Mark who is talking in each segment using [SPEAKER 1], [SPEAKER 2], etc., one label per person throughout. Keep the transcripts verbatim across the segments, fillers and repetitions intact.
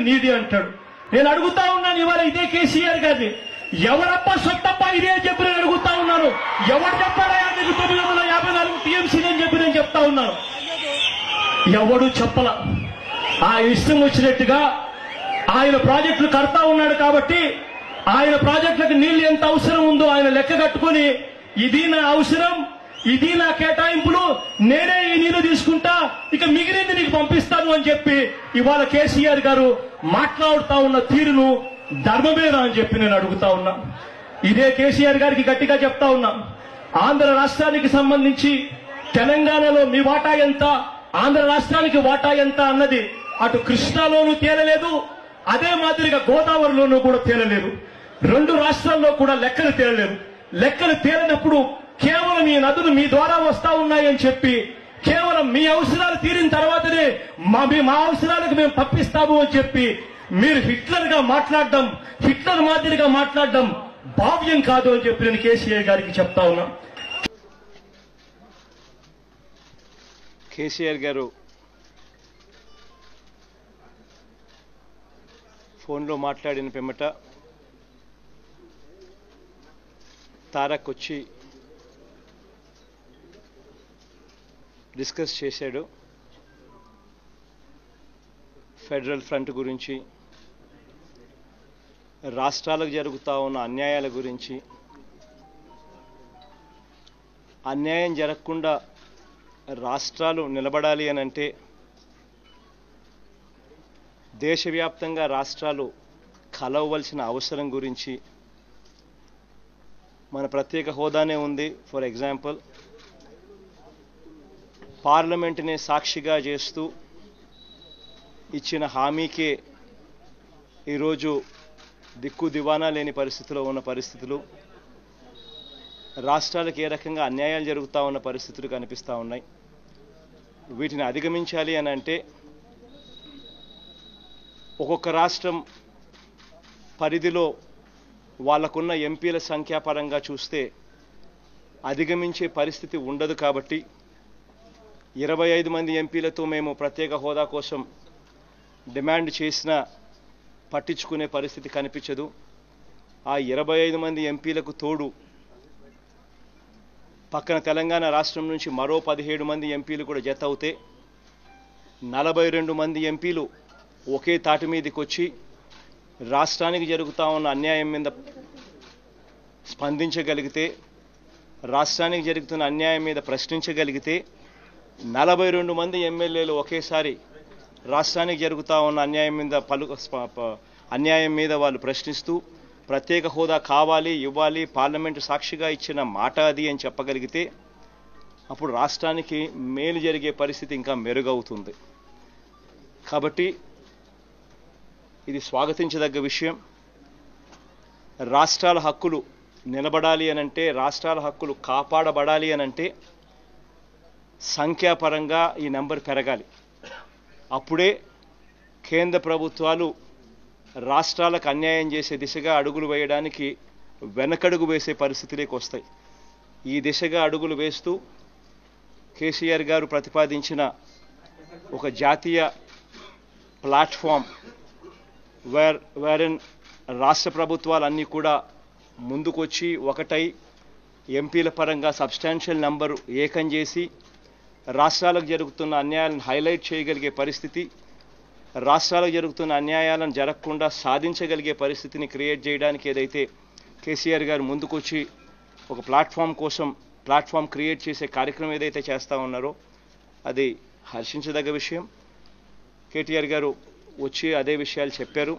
[SPEAKER 1] నీది అంటాడు. నేను అడుగుతా ఉన్నాను ఇవాళ ఇదే కేసీఆర్ గారిని, ఎవరప్ప సొత్తప్ప ఇదే అని చెప్పి నేను అడుగుతా ఉన్నాను. ఎవరు చెప్పారా నీకు తొమ్మిది వందల యాభై నాలుగు టీఎంసీ అని చెప్పి నేను చెప్తా ఉన్నాను. ఎవడు చెప్పల. ఆ ఇష్టం వచ్చినట్టుగా ఆయన ప్రాజెక్టులు కడతా ఉన్నాడు కాబట్టి ఆయన ప్రాజెక్టులకు నీళ్లు ఎంత అవసరం ఉందో ఆయన లెక్క కట్టుకుని ఇది నా అవసరం, ఇది నా కేటాయింపులు, నేనే ఈ నీళ్లు తీసుకుంటా, ఇక మిగిలింది నీకు పంపిస్తాను అని చెప్పి ఇవాళ కేసీఆర్ గారు మాట్లాడుతా ఉన్న తీరును ధర్మమేనా అని చెప్పి నేను అడుగుతా ఉన్నా. ఇదే కేసీఆర్ గారికి గట్టిగా చెప్తా ఉన్నా, ఆంధ్ర రాష్ట్రానికి సంబంధించి తెలంగాణలో మీ వాటా ఎంత, ఆంధ్ర రాష్ట్రానికి వాటా ఎంత అన్నది అటు కృష్ణాలోనూ తేలలేదు, అదే మాదిరిగా గోదావరిలోనూ కూడా తేలలేదు. రెండు రాష్ట్రాల్లో కూడా లెక్కలు తేలలేదు. లెక్కలు తేలినప్పుడు కేవలం ఈ నదులు మీ ద్వారా వస్తా ఉన్నాయని చెప్పి కేవలం మీ అవసరాలు తీరిన తర్వాతనే మా మా అవసరాలకు మేము పంపిస్తాము అని చెప్పి మీరు హిట్లర్ గా మాట్లాడడం, హిట్లర్ మాదిరిగా మాట్లాడడం భావ్యం కాదు అని చెప్పి నేను కేసీఆర్ గారికి చెప్తా ఉన్నా.
[SPEAKER 2] కేసీఆర్ గారు ఫోన్లో మాట్లాడిన పిమ్మట తారక్ వచ్చి డిస్కస్ చేశాడు ఫెడరల్ ఫ్రంట్ గురించి, రాష్ట్రాలకు జరుగుతూ ఉన్న అన్యాయాల గురించి. అన్యాయం జరగకుండా రాష్ట్రాలు నిలబడాలి అనంటే దేశవ్యాప్తంగా రాష్ట్రాలు కలవవలసిన అవసరం గురించి, మన ప్రత్యేక హోదానే ఉంది. ఫర్ ఎగ్జాంపుల్ పార్లమెంటునే సాక్షిగా చేస్తూ ఇచ్చిన హామీకే ఈరోజు దిక్కు దివానా లేని పరిస్థితిలో ఉన్న పరిస్థితులు, రాష్ట్రాలకు ఏ రకంగా అన్యాయాలు జరుగుతూ ఉన్న పరిస్థితులు కనిపిస్తూ ఉన్నాయి. వీటిని అధిగమించాలి అని అంటే ఒక్కొక్క రాష్ట్రం పరిధిలో వాళ్ళకున్న ఎంపీల సంఖ్యాపరంగా చూస్తే అధిగమించే పరిస్థితి ఉండదు. కాబట్టి ఇరవై ఐదు మంది ఎంపీలతో మేము ప్రత్యేక హోదా కోసం డిమాండ్ చేసినా పట్టించుకునే పరిస్థితి కనిపించదు. ఆ ఇరవై ఐదు మంది ఎంపీలకు తోడు పక్కన తెలంగాణ రాష్ట్రం నుంచి మరో పదిహేడు మంది ఎంపీలు కూడా జత అవుతే నలభై రెండు మంది ఎంపీలు ఒకే తాటి మీదకి వచ్చి రాష్ట్రానికి జరుగుతూ ఉన్న అన్యాయం మీద స్పందించగలిగితే, రాష్ట్రానికి జరుగుతున్న అన్యాయం మీద ప్రశ్నించగలిగితే నలభై రెండు మంది ఎమ్మెల్యేలు ఒకేసారి రాష్ట్రానికి జరుగుతూ ఉన్న అన్యాయం మీద పలు అన్యాయం మీద వాళ్ళు ప్రశ్నిస్తూ ప్రత్యేక హోదా కావాలి, ఇవ్వాలి, పార్లమెంటు సాక్షిగా ఇచ్చిన మాట అది అని చెప్పగలిగితే అప్పుడు రాష్ట్రానికి మేలు జరిగే పరిస్థితి ఇంకా మెరుగవుతుంది. కాబట్టి ఇది స్వాగతించదగ్గ విషయం. రాష్ట్రాల హక్కులు నిలబడాలి అనంటే, రాష్ట్రాల హక్కులు కాపాడబడాలి అనంటే సంఖ్యాపరంగా ఈ నెంబర్ పెరగాలి. అప్పుడే కేంద్ర ప్రభుత్వాలు రాష్ట్రాలకు అన్యాయం చేసే దిశగా అడుగులు వేయడానికి వెనకడుగు వేసే పరిస్థితిలోకి వస్తాయి. ఈ దిశగా అడుగులు వేస్తూ కేసీఆర్ గారు ప్రతిపాదించిన ఒక జాతీయ ప్లాట్ఫామ్ వేర్ వేరన్ రాష్ట్ర ప్రభుత్వాలన్నీ కూడా ముందుకొచ్చి ఒకటై ఎంపీల పరంగా సబ్స్టాన్షియల్ నంబరు ఏకం చేసి రాష్ట్రాలకు జరుగుతున్న అన్యాయాలను హైలైట్ చేయగలిగే పరిస్థితి, రాష్ట్రాలకు జరుగుతున్న అన్యాయాలను జరగకుండా సాధించగలిగే పరిస్థితిని క్రియేట్ చేయడానికి ఏదైతే కేసీఆర్ గారు ముందుకొచ్చి ఒక ప్లాట్ఫామ్ కోసం ప్లాట్ఫామ్ క్రియేట్ చేసే కార్యక్రమం ఏదైతే చేస్తూ ఉన్నారో అది హర్షించదగ్గ విషయం. కేటీఆర్ గారు వచ్చి అదే విషయాలు చెప్పారు.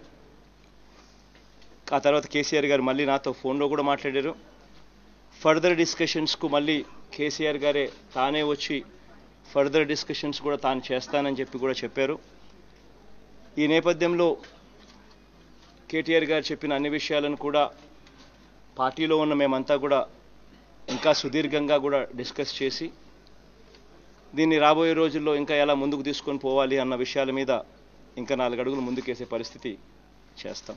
[SPEAKER 2] ఆ తర్వాత కేసీఆర్ గారు మళ్ళీ నాతో ఫోన్లో కూడా మాట్లాడారు. ఫర్దర్ డిస్కషన్స్కు మళ్ళీ కేసీఆర్ గారే తానే వచ్చి ఫర్దర్ డిస్కషన్స్ కూడా తాను చేస్తానని చెప్పి కూడా చెప్పారు. ఈ నేపథ్యంలో కేటీఆర్ గారు చెప్పిన అన్ని విషయాలను కూడా పార్టీలో ఉన్న మేమంతా కూడా ఇంకా సుదీర్ఘంగా కూడా డిస్కస్ చేసి దీన్ని రాబోయే రోజుల్లో ఇంకా ఎలా ముందుకు తీసుకొని పోవాలి అన్న విషయాల మీద ఇంకా నాలుగు అడుగులు ముందుకేసే పరిస్థితి చేస్తాం.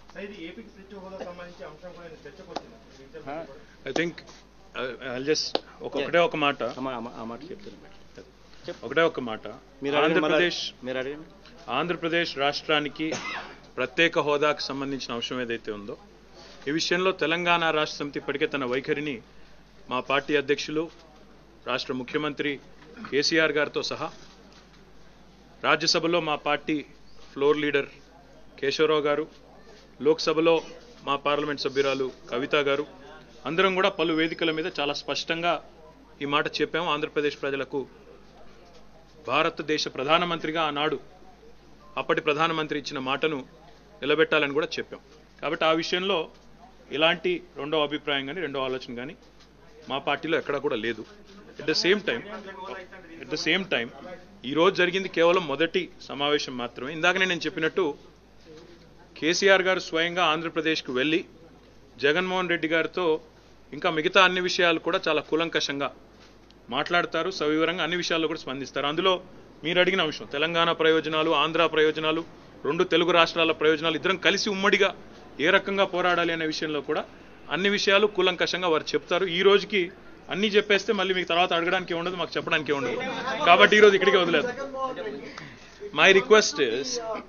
[SPEAKER 3] ఐ థింక్ ఐల్ జస్ట్ ఒకటే ఒక మాట
[SPEAKER 2] ఆ మాట చెప్తాను.
[SPEAKER 3] ఒకటే ఒక మాట ఆంధ్రప్రదేశ్ ఆంధ్రప్రదేశ్ రాష్ట్రానికి ప్రత్యేక హోదాకు సంబంధించిన అంశం ఏదైతే ఉందో ఈ విషయంలో తెలంగాణ రాష్ట్ర సమితి ఇప్పటికే తన వైఖరిని మా పార్టీ అధ్యక్షులు రాష్ట్ర ముఖ్యమంత్రి కేసీఆర్ గారితో సహా రాజ్యసభలో మా పార్టీ ఫ్లోర్ లీడర్ కేశవరావు గారు, లోక్సభలో మా పార్లమెంట్ సభ్యురాలు కవిత గారు అందరం కూడా పలు వేదికల మీద చాలా స్పష్టంగా ఈ మాట చెప్పాము. ఆంధ్రప్రదేశ్ ప్రజలకు భారతదేశ ప్రధానమంత్రిగా ఆనాడు అప్పటి ప్రధానమంత్రి ఇచ్చిన మాటను నిలబెట్టాలని కూడా చెప్పాం. కాబట్టి ఆ విషయంలో ఇలాంటి రెండో అభిప్రాయం కానీ రెండో ఆలోచన కానీ మా పార్టీలో ఎక్కడా కూడా లేదు. At the same time at the same time ఈరోజు జరిగింది కేవలం మొదటి సమావేశం మాత్రమే. ఇందాకనే నేను చెప్పినట్టు కేసీఆర్ గారు స్వయంగా ఆంధ్రప్రదేశ్కు వెళ్ళి జగన్మోహన్ రెడ్డి గారితో ఇంకా మిగతా అన్ని విషయాలు కూడా చాలా కూలంకషంగా మాట్లాడతారు, సవివరంగా అన్ని విషయాల్లో కూడా స్పందిస్తారు. అందులో మీరు అడిగిన అంశం తెలంగాణ ప్రయోజనాలు, ఆంధ్ర ప్రయోజనాలు, రెండు తెలుగు రాష్ట్రాల ప్రయోజనాలు ఇద్దరం కలిసి ఉమ్మడిగా ఏ రకంగా పోరాడాలి అనే విషయంలో కూడా అన్ని విషయాలు కూలంకషంగా వారు చెప్తారు. ఈ రోజుకి అన్ని చెప్పేస్తే మళ్ళీ మీకు తర్వాత అడగడానికి ఉండదు, మాకు చెప్పడానికి ఉండదు. కాబట్టి ఈరోజు ఇక్కడికి వదిలేదు. My request is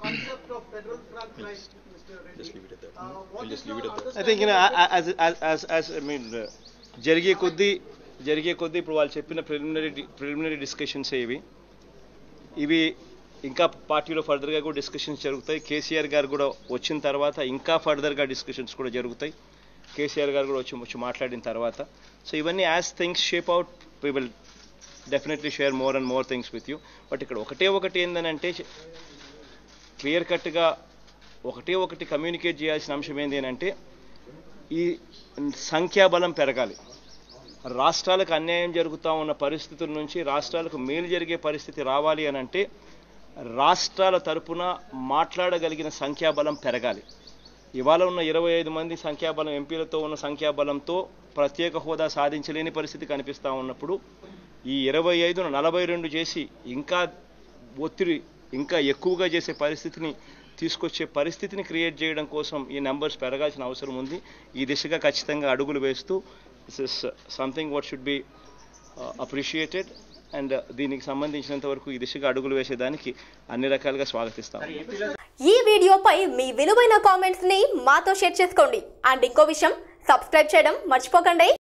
[SPEAKER 2] I think I mean జరిగే కొద్దీ జరిగే కొద్దీ ఇప్పుడు వాళ్ళు చెప్పిన ప్రిలిమినరీ ప్రిలిమినరీ డిస్కషన్స్ ఇవి ఇవి ఇంకా పార్టీలో ఫర్దర్గా కూడా డిస్కషన్స్ జరుగుతాయి. కేసీఆర్ గారు కూడా వచ్చిన తర్వాత ఇంకా ఫర్దర్గా డిస్కషన్స్ కూడా జరుగుతాయి. కేసీఆర్ గారు కూడా వచ్చి వచ్చి మాట్లాడిన తర్వాత సో ఇవన్నీ as things shape out we will definitely share more and more things with you. But ఇక్కడ ఒకటే ఒకటి ఏంటంటే క్లియర్ కట్గా ఒకటే ఒకటి కమ్యూనికేట్ చేయాల్సిన అంశం ఏంటి అంటే ఈ సంఖ్యాబలం పెరగాలి. రాష్ట్రాలకు అన్యాయం జరుగుతూ ఉన్న పరిస్థితుల నుంచి రాష్ట్రాలకు మేలు జరిగే పరిస్థితి రావాలి అని అంటే రాష్ట్రాల తరపున మాట్లాడగలిగిన సంఖ్యాబలం పెరగాలి. ఇవాళ ఉన్న ఇరవై ఐదు మంది సంఖ్యాబలం ఎంపీలతో ఉన్న సంఖ్యాబలంతో ప్రత్యేక హోదా సాధించలేని పరిస్థితి కనిపిస్తూ ఉన్నప్పుడు ఈ ఇరవై ఐదును నలభై రెండు చేసి ఇంకా ఒత్తిడి ఇంకా ఎక్కువగా చేసే పరిస్థితిని తీసుకొచ్చే పరిస్థితిని క్రియేట్ చేయడం కోసం ఈ నెంబర్స్ పెరగాల్సిన అవసరం ఉంది. ఈ దిశగా ఖచ్చితంగా అడుగులు వేస్తూ this is something what should be appreciated and దీనికి సంబంధించినంత వరకు ఈ దిశగా అడుగులు వేసేదానికి అన్ని రకాలుగా స్వాగతిస్తాం.
[SPEAKER 4] ఈ వీడియోపై మీ విలువైన కామెంట్స్ ని మాతో షేర్ చేసుకోండి. అండ్ ఇంకో విషయం, సబ్స్క్రైబ్ చేయడం మర్చిపోకండి.